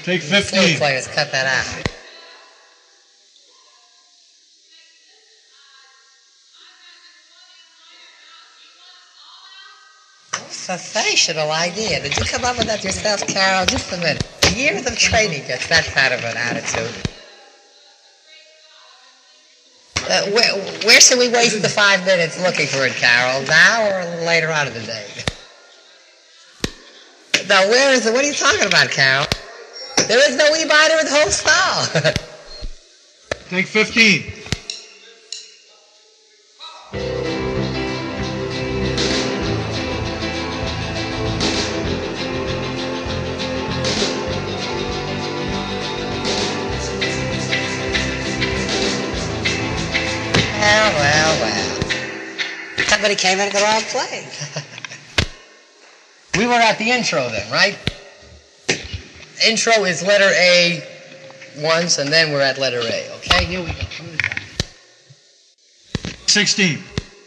Take Flute 15. players, cut that out. Sensational idea. Did you come up with that yourself, Carol? Just a minute. Years of training gets that kind of an attitude. Where should we waste the 5 minutes looking for it, Carol? Now or a little later on in the day? Now, where is it? What are you talking about, Carol? There is no e-biter in the whole stall. Take 15. Well. Somebody came into the wrong place. We were at the intro then, right? Intro is letter A once, and then we're at letter A. Okay, here we go. 16.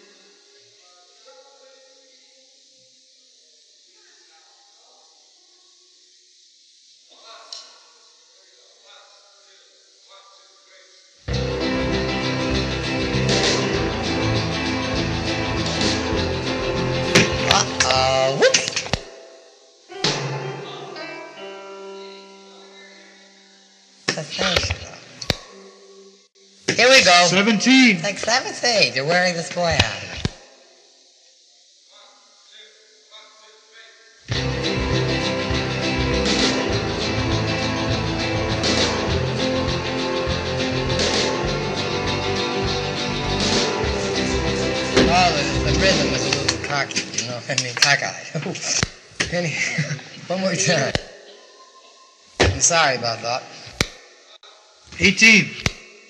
Whoops. Here we go. 17. Like 17. You're wearing this boy out. Oh, the rhythm is a little cocky, you know. I mean, cockeyed. One more time. I'm sorry about that. 18.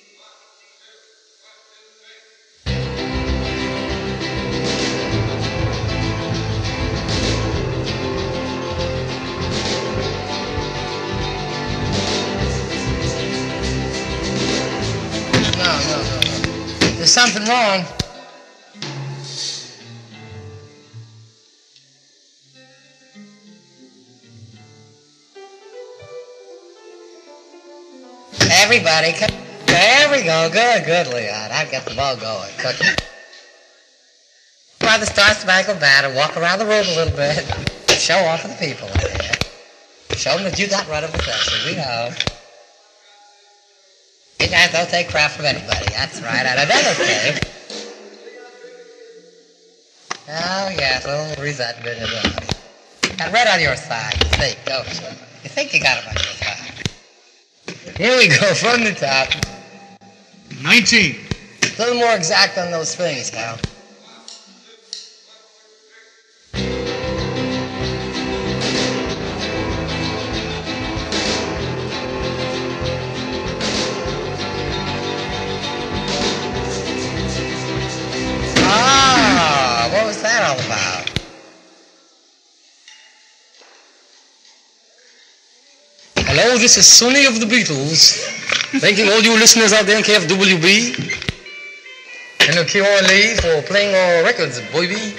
No. There's something wrong. Everybody, there we go. Good, Leon. I've got the ball going. Cooking. By the Star Spangled Banner, walk around the room a little bit. Show off to the people in here. Show them that you got run of the session. We know. You guys don't take crap from anybody. That's right. And another thing. Oh, yes, a little resentment in the got red on your side. You think, don't you? You think you got it on your side. Here we go, from the top. 19. A little more exact on those things, Cal. What was that all about? Hello, this is Sonny of the Beatles. Thanking all you listeners out there in KFWB. And Kieran Lee for playing our records, baby.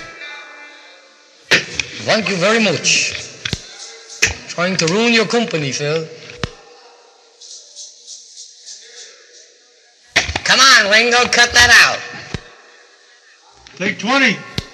Thank you very much. Trying to ruin your company, Phil. Come on, Ringo, cut that out. Take 20.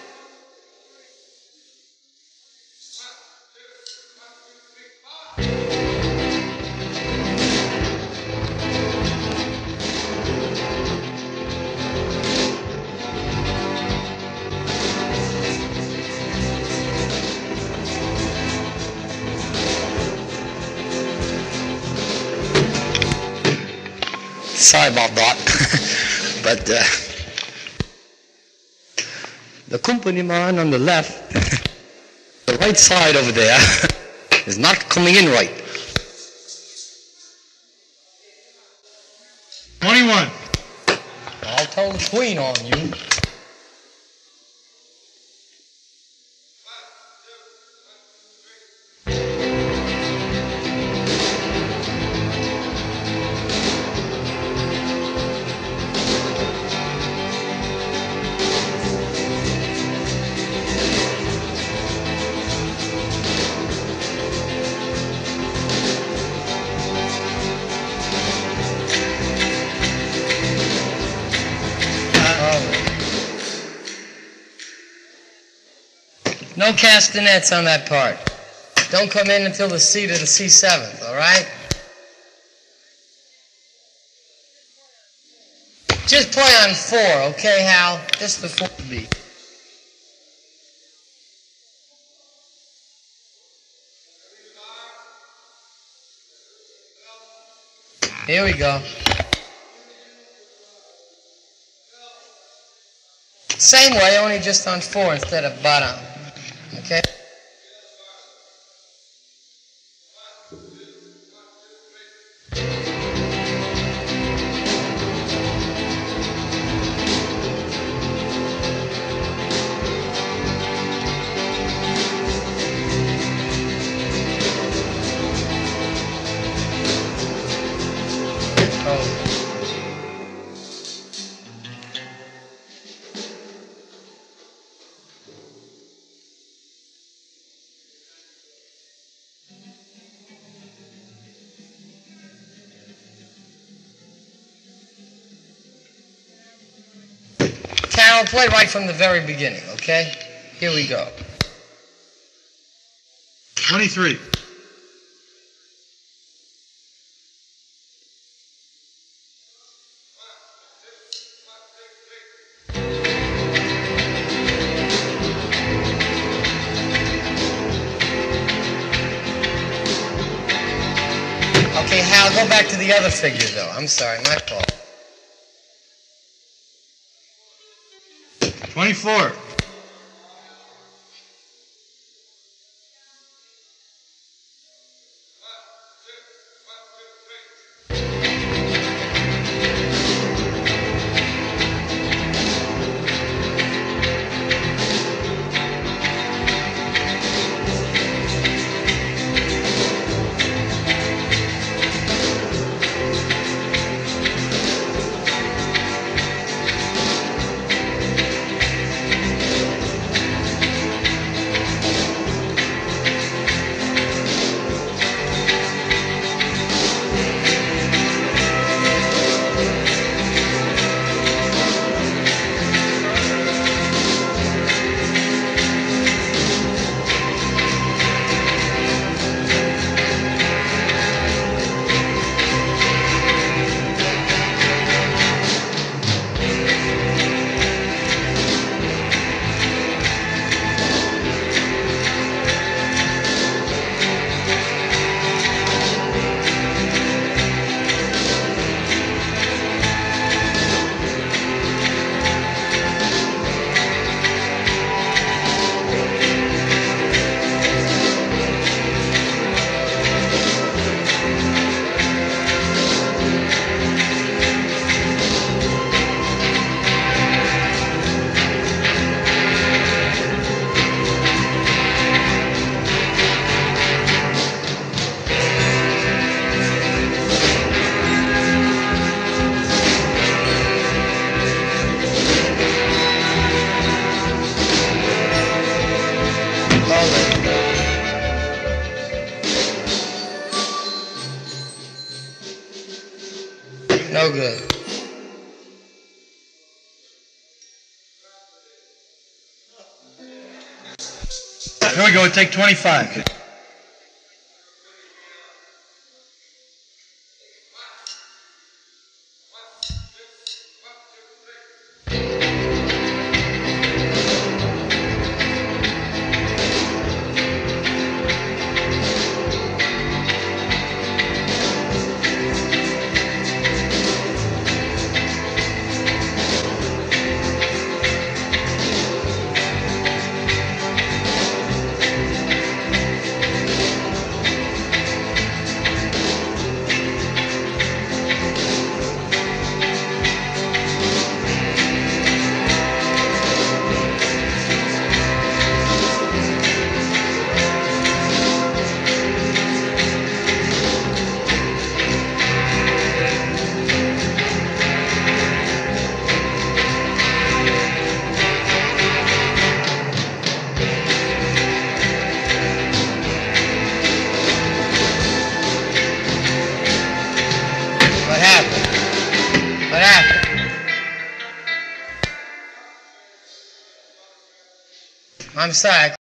Sorry about that. But the company man on the left, the right side over there, is not coming in right. 21. I'll tell the queen on you. No castanets on that part. Don't come in until the C to the C7th, all right? Just play on 4, okay, Hal? Just the 4th beat. Here we go. Same way, only just on 4 instead of bottom. Okay? Oh. Carol, play right from the very beginning, okay? Here we go. 23. Okay, Hal, go back to the other figure, though. I'm sorry, my fault. 24. No good. Here we go, take 25. What happened? What happened? I'm sorry.